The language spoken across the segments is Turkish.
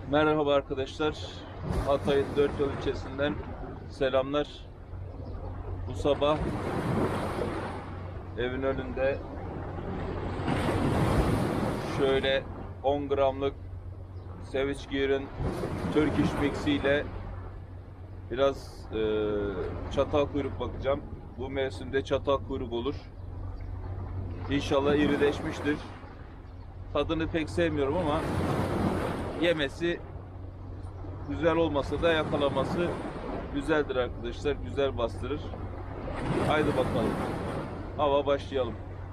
Merhaba arkadaşlar. Hatay'ın Dört Yol ilçesinden selamlar. Bu sabah evin önünde şöyle 10 gramlık Savage Gear'ın Turkish Mix'i ile biraz çatal kuyruk bakacağım. Bu mevsimde çatal kuyruk olur. İnşallah irileşmiştir. Tadını pek sevmiyorum ama yemesi güzel olmasa da yakalaması güzeldir arkadaşlar. Güzel bastırır. Haydi bakalım. Hava başlayalım.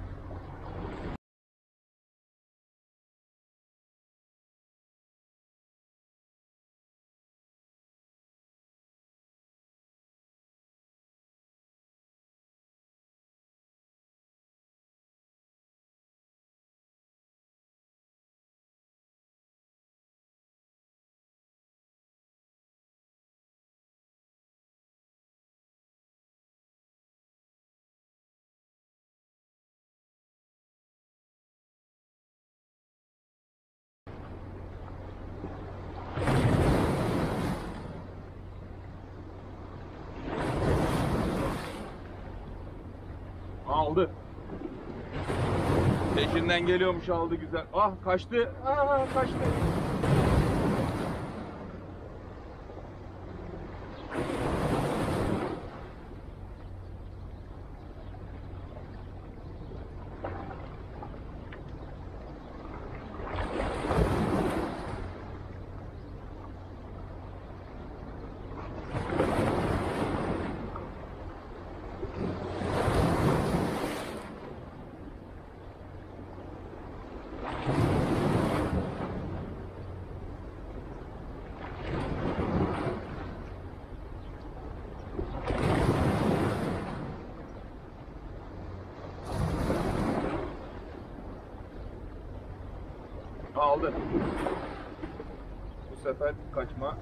Aldı. Peşinden geliyormuş, aldı güzel. Ah kaçtı. Kaçtı. Aldı. Bu sefer kaçma.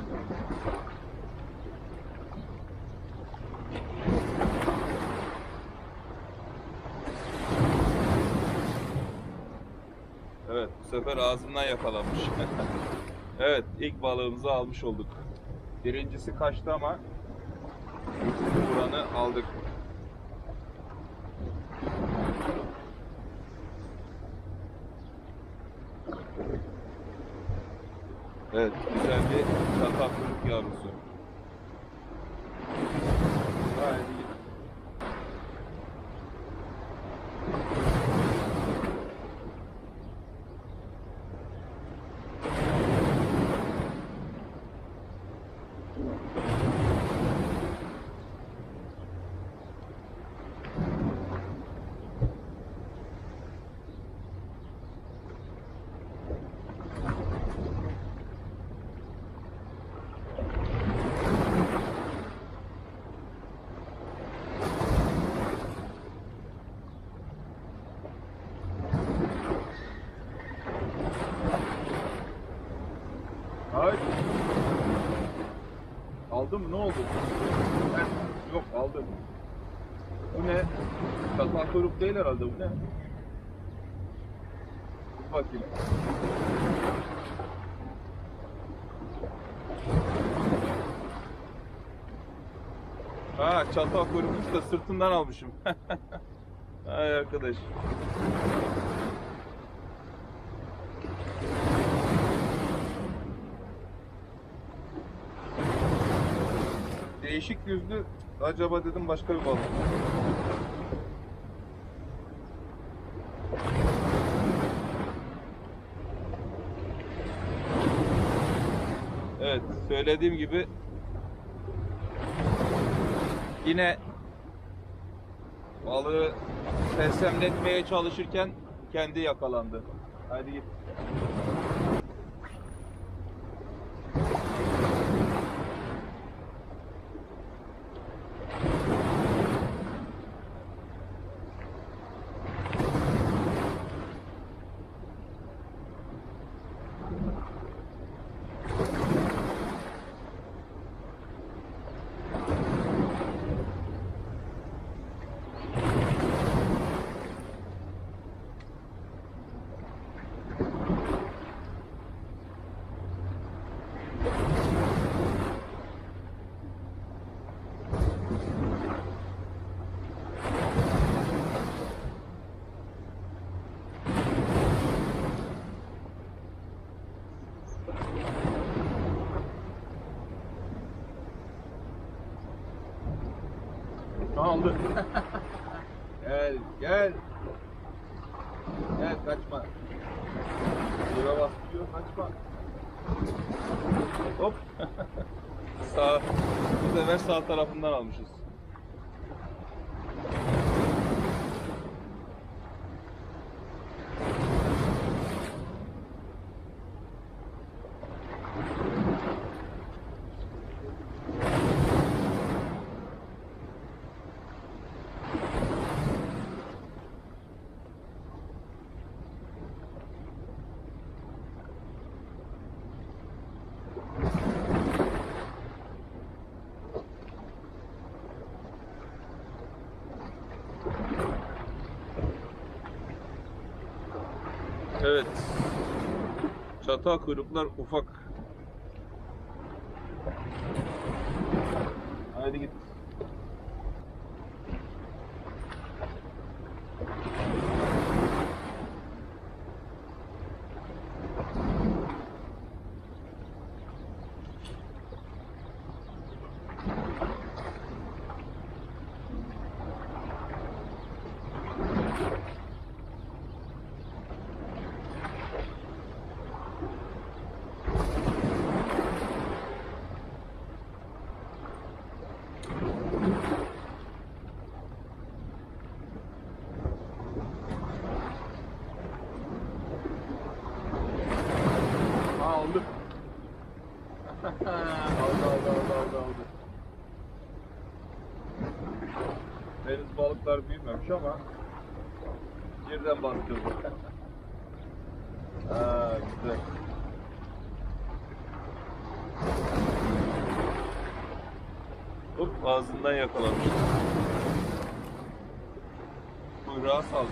Evet, bu sefer ağzından yakalamış. Evet, ilk balığımızı almış olduk. Birincisi kaçtı ama buranı aldık. Evet, güzel bir çatal kuyruk yavrusu. Gayet iyi. Hayır. Aldı mı? Ne oldu? Yok aldı. Bu ne? Çatal kuyruk değil herhalde, bu ne? Dur bakayım. Ha, çatal kuyrukmuş da sırtından almışım. Ay arkadaş. Değişik yüzlü, acaba dedim başka bir balık. Evet, söylediğim gibi yine balığı sersemletmeye çalışırken kendi yakalandı. Hadi git. Aldı. Gel, gel. Gel, kaçma. Dura bastırıyor, kaçma. Hop. Sağ. Bu sefer sağ tarafından almışız. Evet. Çatal kuyruklar ufak. Haydi git. Aldı. Aldı. Deniz balıklar büyümemiş ama birden bastırdı. Ha, güzel. Hop, ağzından yakalamış. Kuyruğa saldırdı.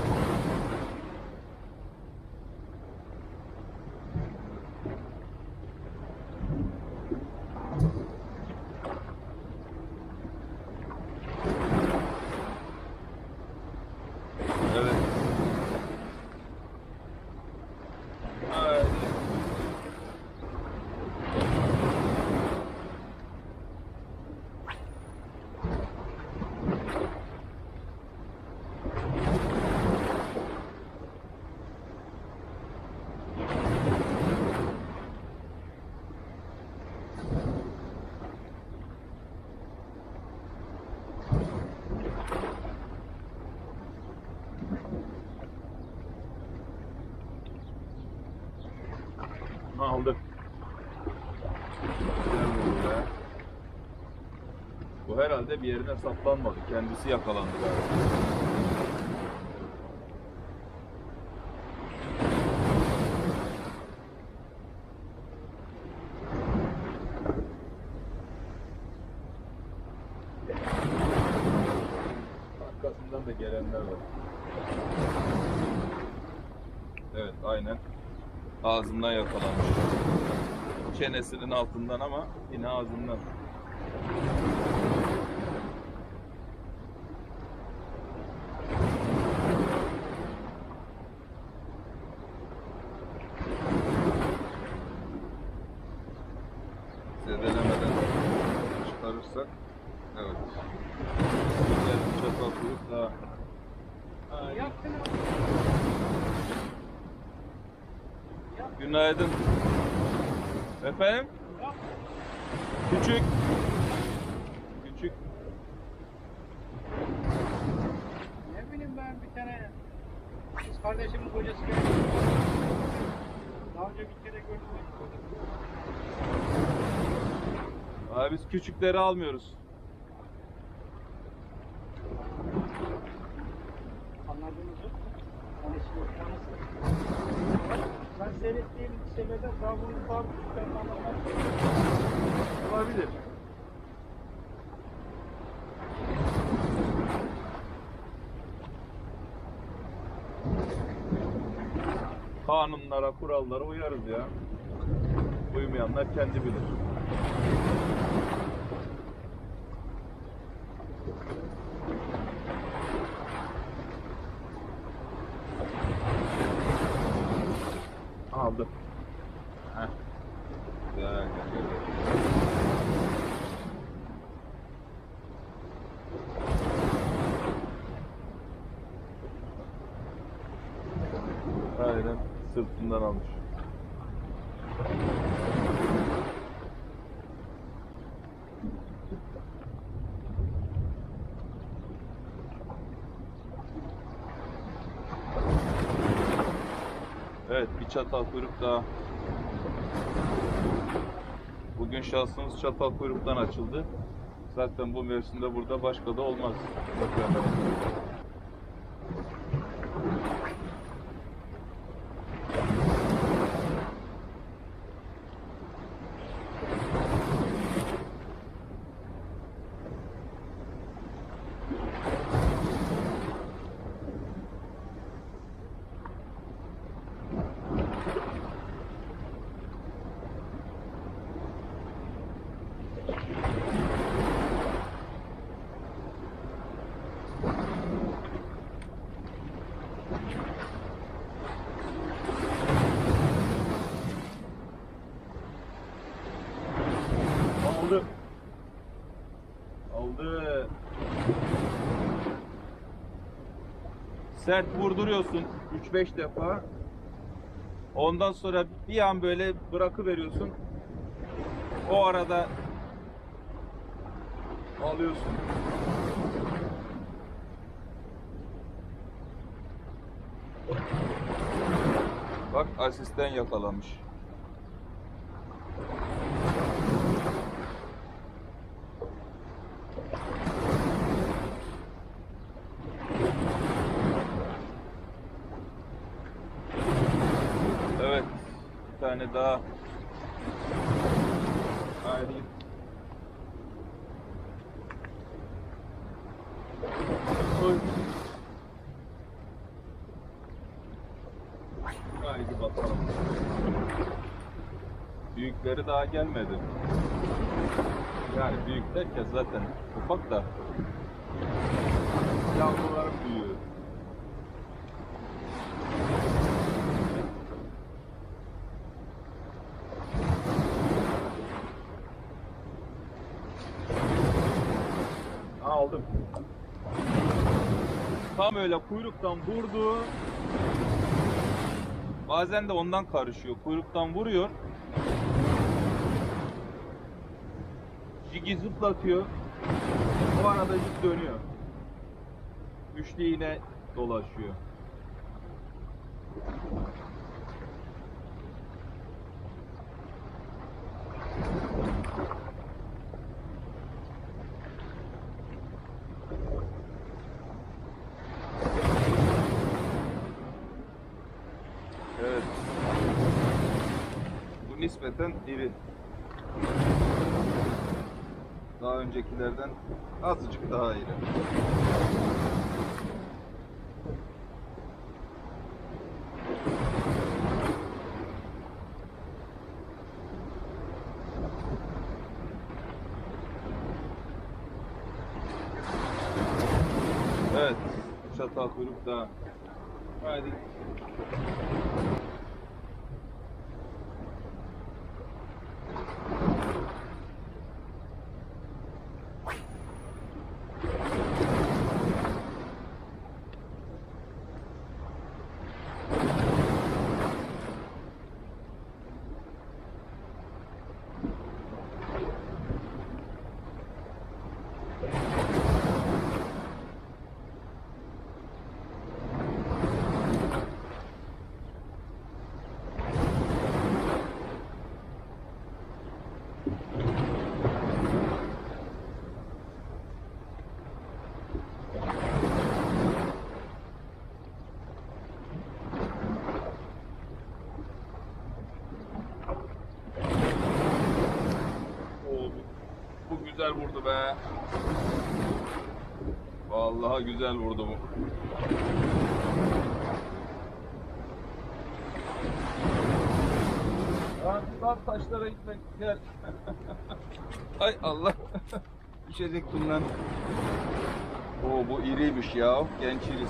Evet. Haydi. Aldık. Bu herhalde bir yerine saplanmadı. Kendisi yakalandı galiba. Arkasından da gelenler var. Evet, aynen. Ağzından yakalanmış. Çenesinin altından ama yine ağzından. Zedelemeden çıkarırsak, evet. Güzel bir çatal kuyruk daha. Günaydın. Efendim? Küçük. Küçük. Ne bileyim ben bir tane kız kardeşimin kocası geldi. Daha önce bir kere gördüm. Abi biz küçükleri almıyoruz. Anladınız mı? Hani şimdi tanısı. Ben seyrettiğim şeylerde daha bunu daha küçükten anlamam. Olabilir. Kanunlara, kurallara uyarız ya. Uymayanlar kendi bilir. Aldı. Heh. Güzel, güzel. ağzından almış. Evet, bir çatal kuyruk daha. Bugün şansımız çatal kuyruktan açıldı. Zaten bu mevsimde burada başka da olmaz. Aldı. Aldı. Sert vurduruyorsun 3-5 defa. Ondan sonra bir an böyle bırakıveriyorsun. O arada alıyorsun. Bak, asisten yakalamış. Evet, bir tane daha. Haydi. Oy. Haydi bakalım. Büyükleri daha gelmedi. Yani büyük derken zaten ufak da yavrularım büyüyor. Aldım. Tam öyle kuyruktan vurdu. Bazen de ondan karışıyor. Kuyruktan vuruyor. Jigi zıplatıyor. O arada jig dönüyor. Üçlü iğne dolaşıyor. Evet. Bu nispeten iri. Daha öncekilerden azıcık daha iri. Evet. Çatal kuyruk daha. Haydi. Bu güzel vurdu be. Vallahi güzel vurdu bu. Lan taşlara gitmek gel. Ay Allah. Düşecektim lan. Oo, bu iriymiş ya. Genç irisi.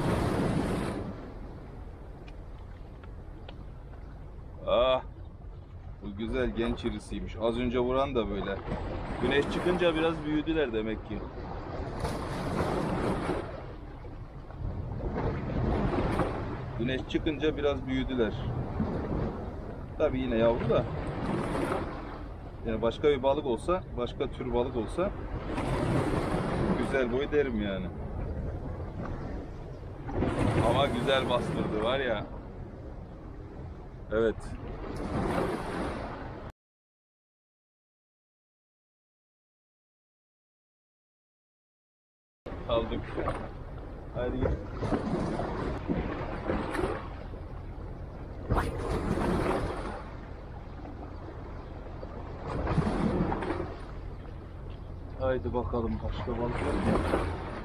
Ah. Bu güzel genç irisiymiş. Az önce vuran da böyle. Güneş çıkınca biraz büyüdüler demek ki. Güneş çıkınca biraz büyüdüler. Tabii yine yavru da. Yani başka bir balık olsa, başka tür balık olsa güzel boy derim yani. Ama güzel bastırdı var ya. Evet. Aldık. Hadi git. Haydi bakalım başka balık var mı?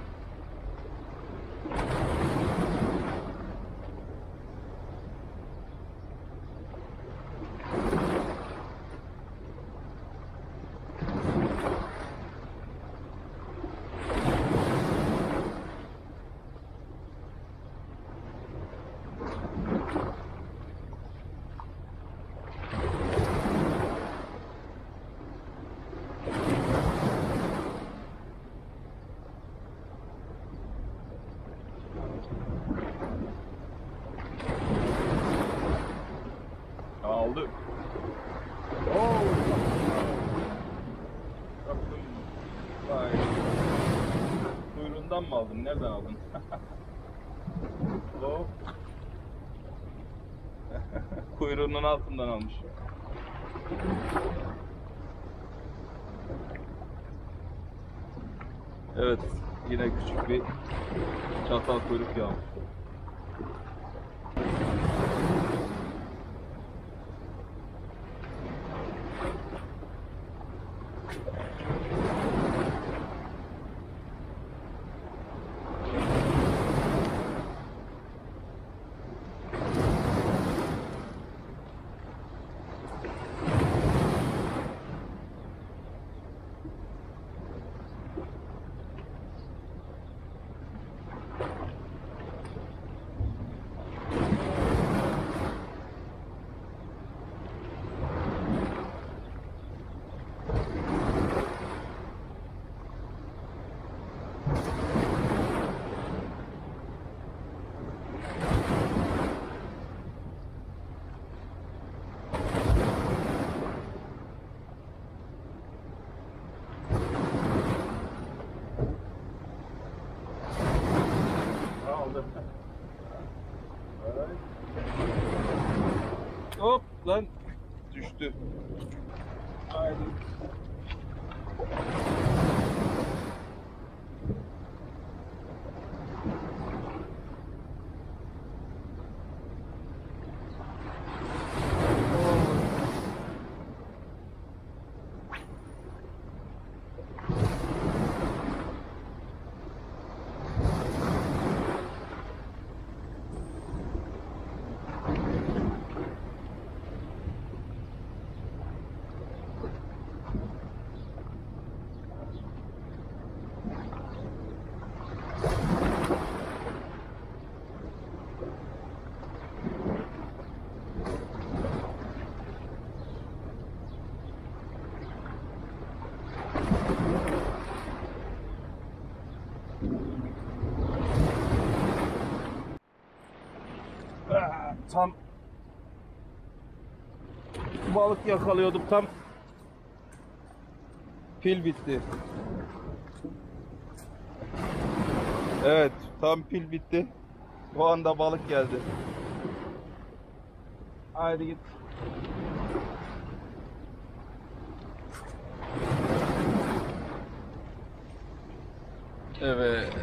Aldık. Oo. Vay. Kuyruğundan mı aldın? Nereden aldın? O. Kuyruğunun altından almış. Evet, yine küçük bir çatal kuyruk yağmış. Hop lan düştü. Haydi. Tam balık yakalıyordum, tam pil bitti. Evet, tam pil bitti. O anda balık geldi. Haydi git. Evet.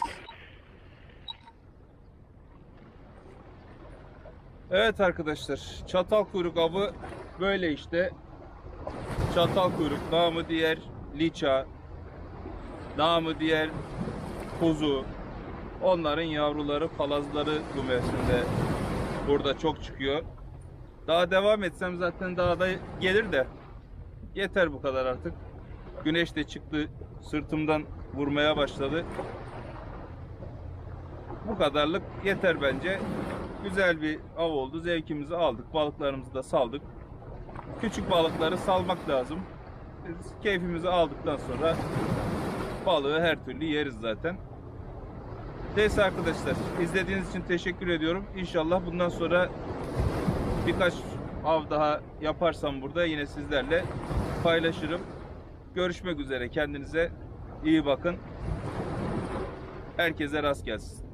Evet arkadaşlar, çatal kuyruk avı böyle işte. Çatal kuyruk, namı diğer liça, namı diğer kuzu. Onların yavruları, palazları bu mevsimde burada çok çıkıyor. Daha devam etsem zaten daha da gelir de yeter bu kadar artık. Güneş de çıktı, sırtımdan vurmaya başladı. Bu kadarlık yeter bence. Güzel bir av oldu. Zevkimizi aldık. Balıklarımızı da saldık. Küçük balıkları salmak lazım. Biz keyfimizi aldıktan sonra balığı her türlü yeriz zaten. Neyse arkadaşlar, izlediğiniz için teşekkür ediyorum. İnşallah bundan sonra birkaç av daha yaparsam burada yine sizlerle paylaşırım. Görüşmek üzere. Kendinize iyi bakın. Herkese rast gelsin.